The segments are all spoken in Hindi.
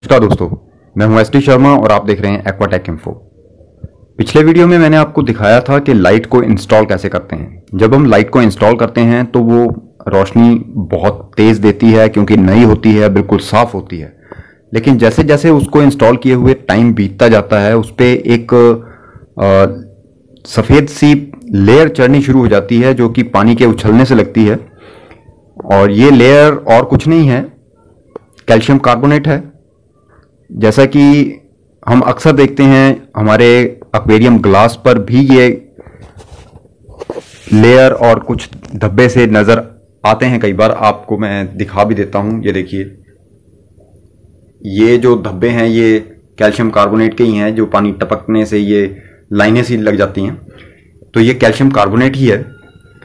नमस्कार दोस्तों, मैं हूं एसटी शर्मा और आप देख रहे हैं एक्वाटेक इन्फो। पिछले वीडियो में मैंने आपको दिखाया था कि लाइट को इंस्टॉल कैसे करते हैं। जब हम लाइट को इंस्टॉल करते हैं तो वो रोशनी बहुत तेज़ देती है क्योंकि नई होती है, बिल्कुल साफ़ होती है। लेकिन जैसे जैसे उसको इंस्टॉल किए हुए टाइम बीतता जाता है उस पर एक सफ़ेद सी लेयर चढ़नी शुरू हो जाती है जो कि पानी के उछलने से लगती है। और ये लेयर और कुछ नहीं है, कैल्शियम कार्बोनेट है। जैसा कि हम अक्सर देखते हैं हमारे एक्वेरियम ग्लास पर भी ये लेयर और कुछ धब्बे से नज़र आते हैं। कई बार आपको मैं दिखा भी देता हूं। ये देखिए, ये जो धब्बे हैं ये कैल्शियम कार्बोनेट के ही हैं, जो पानी टपकने से ये लाइनें सी लग जाती हैं। तो ये कैल्शियम कार्बोनेट ही है।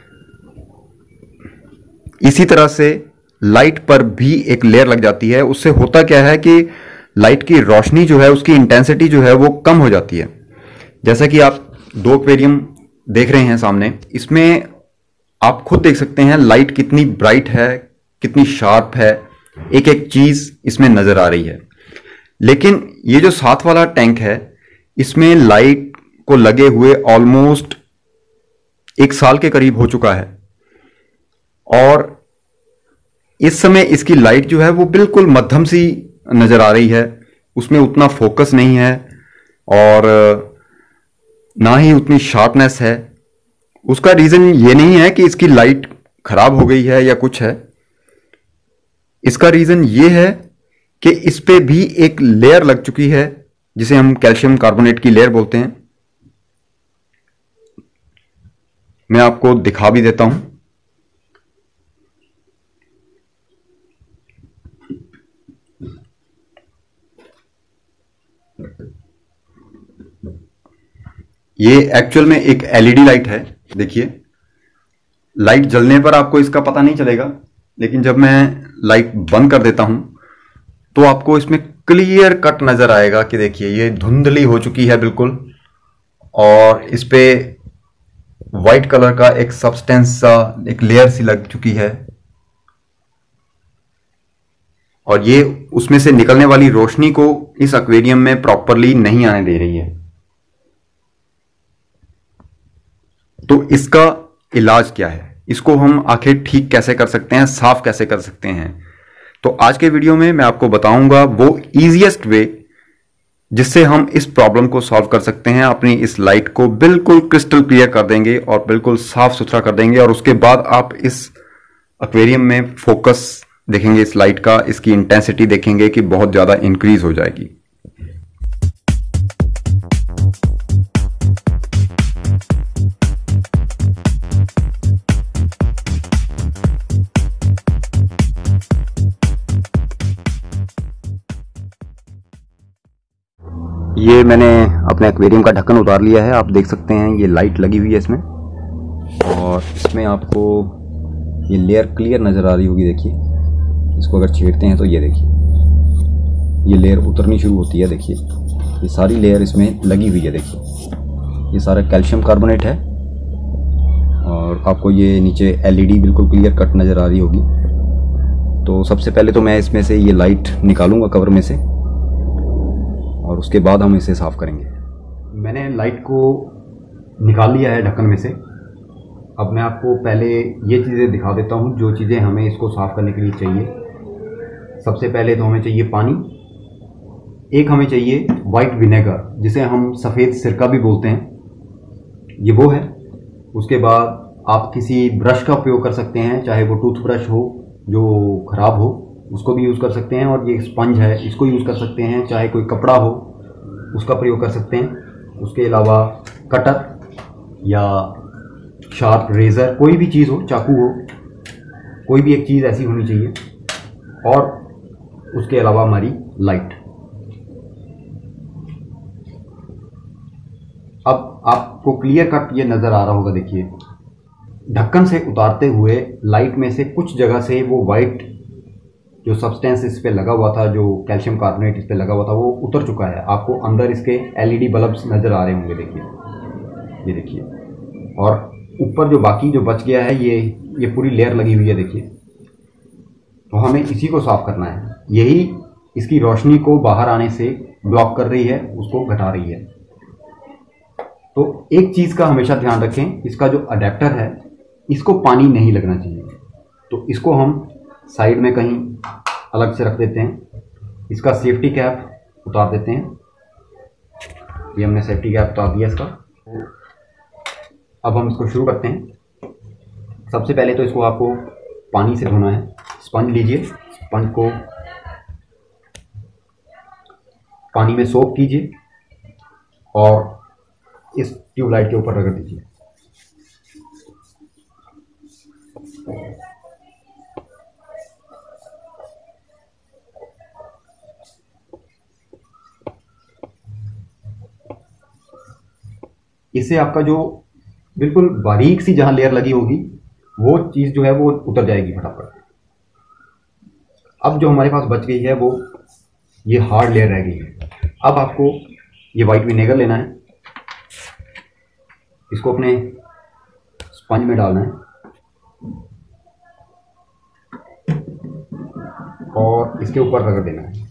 इसी तरह से लाइट पर भी एक लेयर लग जाती है। उससे होता क्या है कि लाइट की रोशनी जो है उसकी इंटेंसिटी जो है वो कम हो जाती है। जैसा कि आप दो एक्वेरियम देख रहे हैं सामने, इसमें आप खुद देख सकते हैं लाइट कितनी ब्राइट है, कितनी शार्प है, एक एक चीज इसमें नजर आ रही है। लेकिन ये जो साथ वाला टैंक है इसमें लाइट को लगे हुए ऑलमोस्ट 1 साल के करीब हो चुका है और इस समय इसकी लाइट जो है वो बिल्कुल मध्यम सी नजर आ रही है। उसमें उतना फोकस नहीं है और ना ही उतनी शार्पनेस है। उसका रीजन ये नहीं है कि इसकी लाइट खराब हो गई है या कुछ है। इसका रीजन ये है कि इस पे भी एक लेयर लग चुकी है जिसे हम कैल्शियम कार्बोनेट की लेयर बोलते हैं। मैं आपको दिखा भी देता हूं। ये एक्चुअल में एक एलईडी लाइट है। देखिए, लाइट जलने पर आपको इसका पता नहीं चलेगा, लेकिन जब मैं लाइट बंद कर देता हूं तो आपको इसमें क्लियर कट नजर आएगा कि देखिए ये धुंधली हो चुकी है बिल्कुल, और इस पे वाइट कलर का एक सब्सटेंस सा एक लेयर सी लग चुकी है और ये उसमें से निकलने वाली रोशनी को इस एक्वेरियम में प्रॉपरली नहीं आने दे रही है। तो इसका इलाज क्या है, इसको हम आखिर ठीक कैसे कर सकते हैं, साफ कैसे कर सकते हैं? तो आज के वीडियो में मैं आपको बताऊंगा वो इजीएस्ट वे जिससे हम इस प्रॉब्लम को सॉल्व कर सकते हैं। अपनी इस लाइट को बिल्कुल क्रिस्टल क्लियर कर देंगे और बिल्कुल साफ सुथरा कर देंगे और उसके बाद आप इस एक्वेरियम में फोकस देखेंगे इस लाइट का, इसकी इंटेंसिटी देखेंगे कि बहुत ज्यादा इंक्रीज हो जाएगी। ये मैंने अपने एक्वेरियम का ढक्कन उतार लिया है। आप देख सकते हैं ये लाइट लगी हुई है इसमें, और इसमें आपको ये लेयर क्लियर नज़र आ रही होगी। देखिए, इसको अगर छेड़ते हैं तो ये देखिए ये लेयर उतरनी शुरू होती है। देखिए ये सारी लेयर इसमें लगी हुई है। देखिए ये सारा कैल्शियम कार्बोनेट है और आपको ये नीचे एलईडी बिल्कुल क्लियर कट नज़र आ रही होगी। तो सबसे पहले तो मैं इसमें से ये लाइट निकालूंगा कवर में से और उसके बाद हम इसे साफ़ करेंगे। मैंने लाइट को निकाल लिया है ढक्कन में से। अब मैं आपको पहले ये चीज़ें दिखा देता हूँ जो चीज़ें हमें इसको साफ़ करने के लिए चाहिए। सबसे पहले तो हमें चाहिए पानी, एक हमें चाहिए वाइट विनेगर जिसे हम सफ़ेद सिरका भी बोलते हैं, ये वो है। उसके बाद आप किसी ब्रश का उपयोग कर सकते हैं, चाहे वो टूथब्रश हो जो ख़राब हो उसको भी यूज़ कर सकते हैं, और ये स्पंज है इसको यूज़ कर सकते हैं, चाहे कोई कपड़ा हो उसका प्रयोग कर सकते हैं। उसके अलावा कटर या शार्प रेज़र, कोई भी चीज़ हो, चाकू हो, कोई भी एक चीज़ ऐसी होनी चाहिए। और उसके अलावा हमारी लाइट। अब आपको क्लियर कट ये नज़र आ रहा होगा। देखिए, ढक्कन से उतारते हुए लाइट में से कुछ जगह से वो वाइट जो सब्सटेंस इस पे लगा हुआ था, जो कैल्शियम कार्बोनेट इस पे लगा हुआ था, वो उतर चुका है। आपको अंदर इसके एलईडी बल्ब्स नज़र आ रहे होंगे। देखिए ये देखिए, और ऊपर जो बाकी जो बच गया है ये पूरी लेयर लगी हुई है। देखिए, तो हमें इसी को साफ करना है। यही इसकी रोशनी को बाहर आने से ब्लॉक कर रही है, उसको घटा रही है। तो एक चीज़ का हमेशा ध्यान रखें, इसका जो अडेप्टर है इसको पानी नहीं लगना चाहिए। तो इसको हम साइड में कहीं अलग से रख देते हैं। इसका सेफ्टी कैप उतार देते हैं। ये हमने सेफ्टी कैप उतार दिया इसका। अब हम इसको शुरू करते हैं। सबसे पहले तो इसको आपको पानी से धोना है। स्पंज लीजिए, स्पंज को पानी में सोक कीजिए और इस ट्यूबलाइट के ऊपर रगड़ दीजिए। इससे आपका जो बिल्कुल बारीक सी जहां लेयर लगी होगी वो चीज़ जो है वो उतर जाएगी फटाफट। अब जो हमारे पास बच गई है वो ये हार्ड लेयर रह गई है। अब आपको ये वाइट विनेगर लेना है, इसको अपने स्पंज में डालना है और इसके ऊपर रगड़ देना है।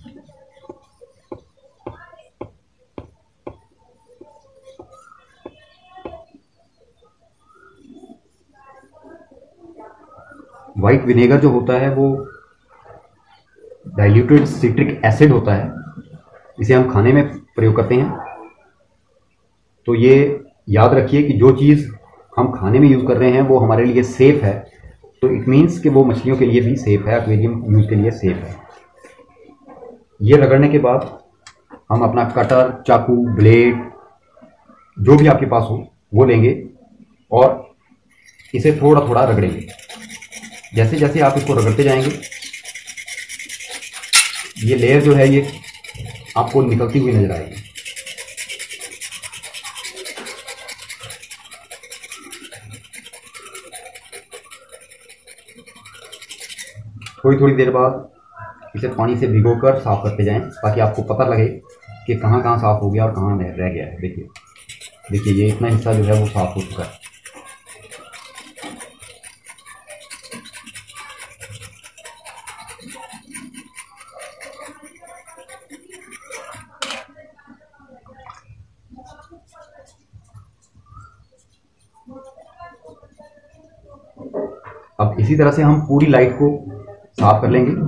वाइट विनेगर जो होता है वो डाइल्यूटेड सिट्रिक एसिड होता है, इसे हम खाने में प्रयोग करते हैं। तो ये याद रखिए कि जो चीज़ हम खाने में यूज़ कर रहे हैं वो हमारे लिए सेफ़ है, तो इट मीन्स कि वो मछलियों के लिए भी सेफ़ है, एक्वेरियम यूज़ के लिए सेफ़ है। ये रगड़ने के बाद हम अपना कटर, चाकू, ब्लेड जो भी आपके पास हो वो लेंगे और इसे थोड़ा थोड़ा रगड़ेंगे। जैसे जैसे आप इसको रगड़ते जाएंगे ये लेयर जो है ये आपको निकलती हुई नजर आएगी। थोड़ी थोड़ी देर बाद इसे पानी से भिगोकर साफ करते जाएं ताकि आपको पता लगे कि कहाँ कहाँ साफ हो गया और कहाँ रह गया है। देखिए देखिए ये इतना हिस्सा जो है वो साफ हो चुका है। अब इसी तरह से हम पूरी लाइट को साफ कर लेंगे।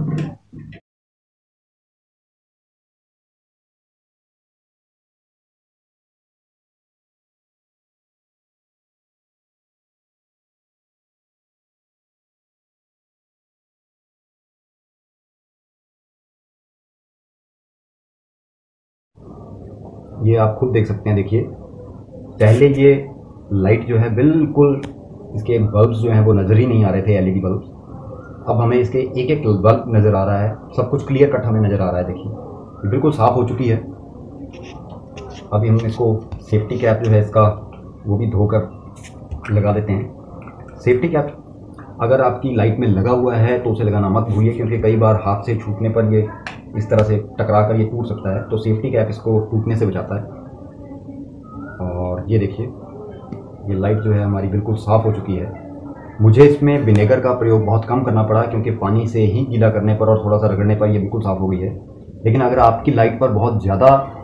ये आप खुद देख सकते हैं। देखिए पहले ये लाइट जो है बिल्कुल इसके बल्ब्स जो हैं वो नज़र ही नहीं आ रहे थे, एलईडी बल्ब्स। अब हमें इसके एक एक बल्ब नज़र आ रहा है, सब कुछ क्लियर कट हमें नज़र आ रहा है। देखिए ये बिल्कुल साफ़ हो चुकी है। अभी हम इसको सेफ्टी कैप जो है इसका वो भी धोकर लगा देते हैं। सेफ्टी कैप अगर आपकी लाइट में लगा हुआ है तो उसे लगाना मत भूलिए, क्योंकि कई बार हाथ से छूटने पर ये इस तरह से टकरा कर ये टूट सकता है। तो सेफ्टी कैप इसको टूटने से बचाता है। और ये देखिए ये लाइट जो है हमारी बिल्कुल साफ़ हो चुकी है। मुझे इसमें विनेगर का प्रयोग बहुत कम करना पड़ा, क्योंकि पानी से ही गीला करने पर और थोड़ा सा रगड़ने पर ये बिल्कुल साफ़ हो गई है। लेकिन अगर आपकी लाइट पर बहुत ज़्यादा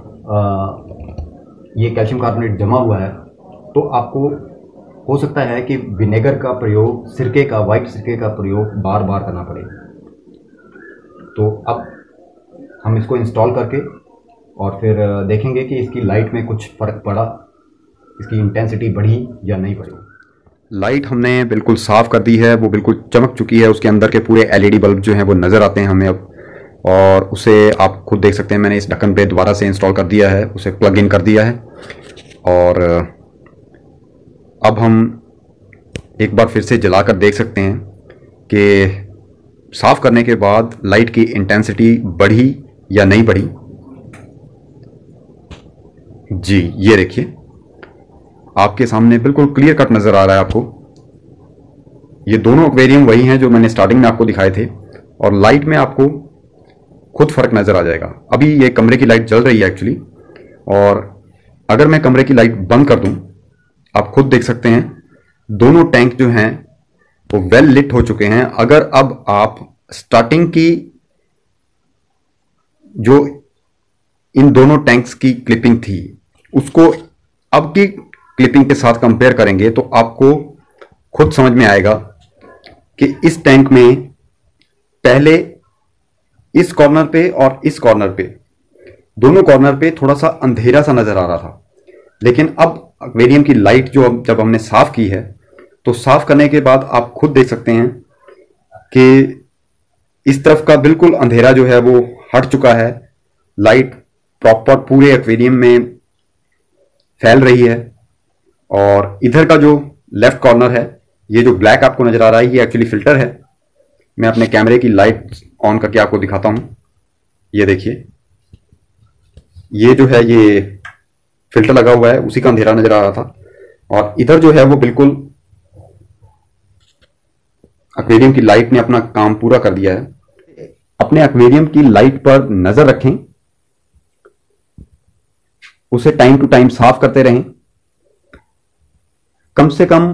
ये कैल्शियम कार्बोनेट जमा हुआ है तो आपको हो सकता है कि विनेगर का प्रयोग, सिरके का, वाइट सिरके का प्रयोग बार बार करना पड़े। तो अब हम इसको इंस्टॉल करके और फिर देखेंगे कि इसकी लाइट में कुछ फ़र्क पड़ा, इसकी इंटेंसिटी बढ़ी या नहीं बढ़ी। लाइट हमने बिल्कुल साफ़ कर दी है, वो बिल्कुल चमक चुकी है। उसके अंदर के पूरे एलईडी बल्ब जो हैं वो नज़र आते हैं हमें अब। और उसे आप खुद देख सकते हैं, मैंने इस ढक्कन पे दोबारा से इंस्टॉल कर दिया है, उसे प्लग इन कर दिया है। और अब हम एक बार फिर से जलाकर देख सकते हैं कि साफ़ करने के बाद लाइट की इंटेंसिटी बढ़ी या नहीं बढ़ी। जी ये देखिए आपके सामने बिल्कुल क्लियर कट नज़र आ रहा है आपको। ये दोनों एक्वेरियम वही हैं जो मैंने स्टार्टिंग में आपको दिखाए थे, और लाइट में आपको खुद फ़र्क नज़र आ जाएगा। अभी ये कमरे की लाइट जल रही है एक्चुअली, और अगर मैं कमरे की लाइट बंद कर दूं, आप खुद देख सकते हैं दोनों टैंक जो हैं वो वेल लिट हो चुके हैं। अगर अब आप स्टार्टिंग की जो इन दोनों टैंक्स की क्लिपिंग थी उसको अब की क्लिपिंग के साथ कंपेयर करेंगे तो आपको खुद समझ में आएगा कि इस टैंक में पहले इस कॉर्नर पे और इस कॉर्नर पे, दोनों कॉर्नर पे थोड़ा सा अंधेरा सा नजर आ रहा था, लेकिन अब एक्वेरियम की लाइट जो जब हमने साफ की है तो साफ करने के बाद आप खुद देख सकते हैं कि इस तरफ का बिल्कुल अंधेरा जो है वो हट चुका है, लाइट प्रॉपर पूरे एक्वेरियम में फैल रही है। और इधर का जो लेफ्ट कॉर्नर है, ये जो ब्लैक आपको नजर आ रहा है, ये एक्चुअली फिल्टर है। मैं अपने कैमरे की लाइट ऑन करके आपको दिखाता हूं। ये देखिए, ये जो है ये फिल्टर लगा हुआ है, उसी का अंधेरा नजर आ रहा था। और इधर जो है वो बिल्कुल एक्वेरियम की लाइट ने अपना काम पूरा कर दिया है। अपने एक्वेरियम की लाइट पर नजर रखें, उसे टाइम टू टाइम साफ करते रहें। कम से कम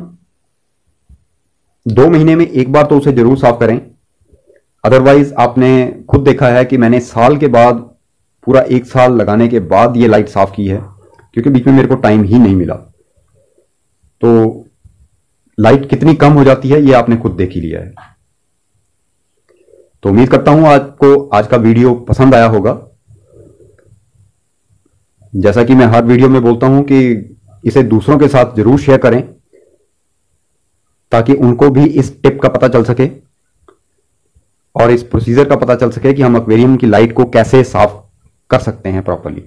2 महीने में एक बार तो उसे जरूर साफ करें। अदरवाइज आपने खुद देखा है कि मैंने साल के बाद, पूरा 1 साल लगाने के बाद ये लाइट साफ की है, क्योंकि बीच में मेरे को टाइम ही नहीं मिला। तो लाइट कितनी कम हो जाती है ये आपने खुद देख ही लिया है। तो उम्मीद करता हूं आपको आज का वीडियो पसंद आया होगा। जैसा कि मैं हर वीडियो में बोलता हूं कि इसे दूसरों के साथ जरूर शेयर करें, ताकि उनको भी इस टिप का पता चल सके और इस प्रोसीजर का पता चल सके कि हम एक्वेरियम की लाइट को कैसे साफ कर सकते हैं प्रॉपर्ली।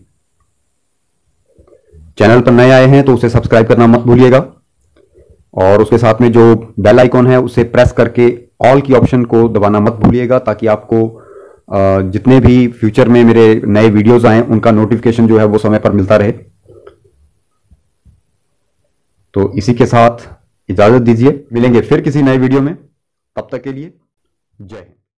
चैनल पर नए आए हैं तो उसे सब्सक्राइब करना मत भूलिएगा, और उसके साथ में जो बेल आइकॉन है उसे प्रेस करके ऑल की ऑप्शन को दबाना मत भूलिएगा, ताकि आपको जितने भी फ्यूचर में मेरे नए वीडियोस आए उनका नोटिफिकेशन जो है वो समय पर मिलता रहे। तो इसी के साथ इजाजत दीजिए, मिलेंगे फिर किसी नए वीडियो में। तब तक के लिए जय हिंद।